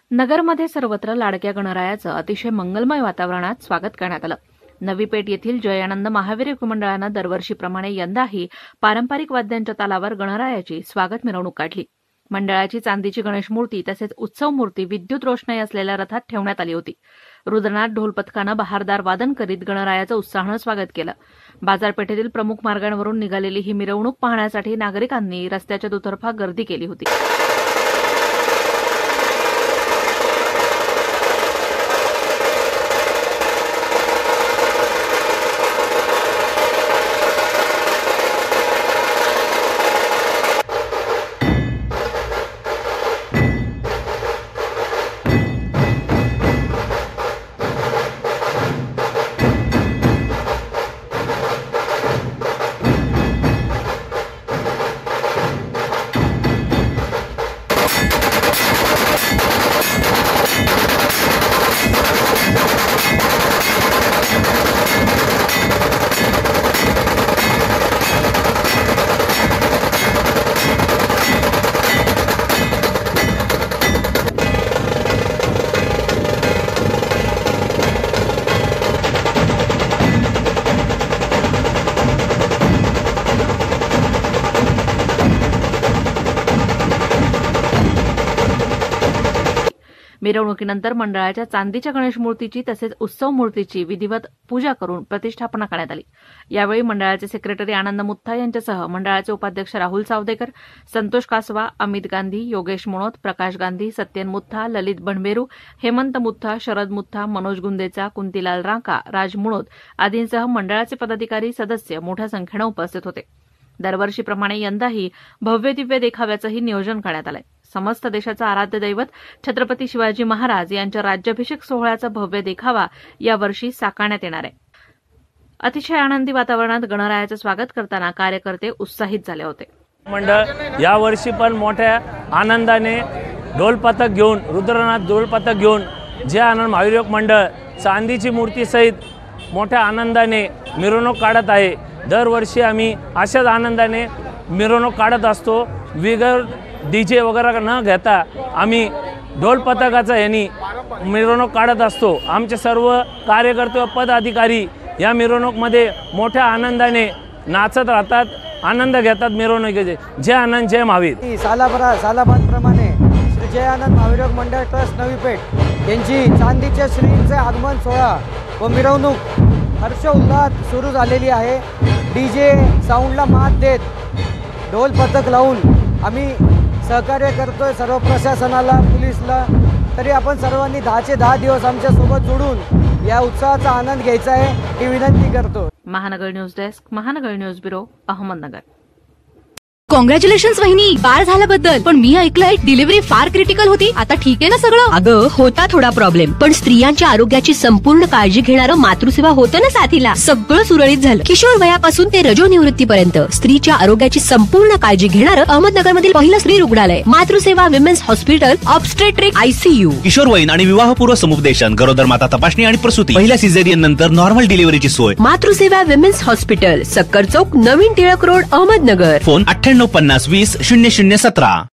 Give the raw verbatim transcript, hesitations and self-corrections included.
नगरमध्ये सर्वत्र लाडक्या गणरायाचं अतिशय मंगलमय वातावरणात स्वागत करण्यात आलं। नवी पेठ येथील जय आनंद महावीर मंडळानं दरवर्षीप्रमाणे यंदाही पारंपरिक वाद्यांच्या तालावर गणरायाची स्वागत मिरवणूक काढली। मंडळाची चांदीची गणेश मूर्ती तसेच उत्सव मूर्ती विद्युत रोषणाई असलेल्या रथात ठेवण्यात आली होती। रुद्रनाथ ढोल पथकानं बहारदार वादन करीत गणरायाचं उत्साहानं स्वागत केलं। बाजारपेठेतील प्रमुख मार्गांवरून निघालेली ही मिरवणूक पाहण्यासाठी नागरिकांनी रस्त्याच्या दुतर्फा गर्दी केली होती। मिरवणुकीनंतर मंडळाच्या चांदीच्या गणेश मूर्तीची तसेच उत्सव मूर्तीची विधिवत पूजा करून प्रतिष्ठापना करण्यात आली। यावेळी मंडळाचे सेक्रेटरी आनंद मुत्था यांच्यासह मंडळाचे उपाध्यक्ष राहुल सावदेकर, संतोष कासवा, अमित गांधी, योगेश मुणोत, प्रकाश गांधी, सत्यन मुत्था, ललित बनबेरू, हेमंत मुत्था, शरद मुत्था, मनोज गुंदेचा, कुंतीलाल रांका, राज मुणोत आदींसह मंडळाचे पदाधिकारी सदस्य मोठ्या संख्येनं उपस्थित होते। दरवर्षीप्रमाणे यंदाही भव्य दिव्य देखाव्याचंही नियोजन करण्यात आलंय। समस्त देशाचं आराध्य दैवत छत्रपती शिवाजी महाराज यांच्या राज्याभिषेक सोहळ्याचा भव्य देखावा यावर्षी साकारण्यात येणार आहे। अतिशय आनंदी वातावरणात गणरायाचं स्वागत करताना कार्यकर्ते उत्साहित झाले होते। मंडळ यावर्षी पण मोठ्या आनंदाने ढोल पथक घेऊन रुद्रनाथ ढोल पथक घेऊन जय आनंद महावीर मंडळ चांदीची मूर्ती सहित मोठ्या आनंदाने मिरवणूक काढत आहे। दरवर्षी आम्ही अशाच आनंदाने मिरवणूक काढत असतो। विगर डीजे वगैरे न घेता आम्ही ढोल पथकाचा यांनी मिरवणूक काढत असतो। आमचे सर्व कार्यकर्ते व पदाधिकारी या मिरवणूकमध्ये मोठ्या आनंदाने नाचत राहतात, आनंद घेतात मिरवणुकीचे। जय आनंद जय महावीर। सालाभरा सालाबादप्रमाणे श्री जय आनंद महावीर मंडळ ट्रस्ट नवी पेठ यांची चांदीच्या श्रींचे आगमन सोहळा व मिरवणूक हर्षोल्लास सुरू झालेली आहे। डीजे साऊंडला मात देत ढोल पथक लावून आम्ही सहकार्य करतोय सर्व प्रशासनाला, पोलिसला। तरी आपण सर्वांनी दहाचे दहा दिवस आमच्या सोबत जोडून या उत्सवाचा आनंद घ्यायचा आहे ही विनंती करतो। Mahanagar news desk, Mahanagar news bureau, Ahmednagar. Congratulations वहिनी, बाळ झाल्याबद्दल। पण मी ऐकलंय डिलिव्हरी फार क्रिटिकल होती, आता ठीक आहे ना सगळं? अगं होता थोडा प्रॉब्लेम, पण स्त्रियांच्या आरोग्याची संपूर्ण काळजी घेणारं मातृसेवा होतं ना साथीला। सगळं सुरळीत झालं। किशोर वयापासून ते रजो निवृत्तीपर्यंत स्त्रीच्या आरोग्याची संपूर्ण काळजी घेणारं अहमदनगर मधील पहिलं स्त्री रुग्णालय Matruseva women's hospital, obstetric, ICU, किशोरवयीन आणि विवाहपूर्व समुपदेशन, गरोदर माता तपासणी आणि प्रसूती, पहिल्या सिझेरियन नंतर नॉर्मल डिलिव्हरीची सोय। मातृसेवा विमेन्स हॉस्पिटल, सक्कर चौक, नवीन टिळक रोड, अहमदनगर। फोन अठ्ठ्याण्णव पन्नास वीस शून्य शून्य सतरा।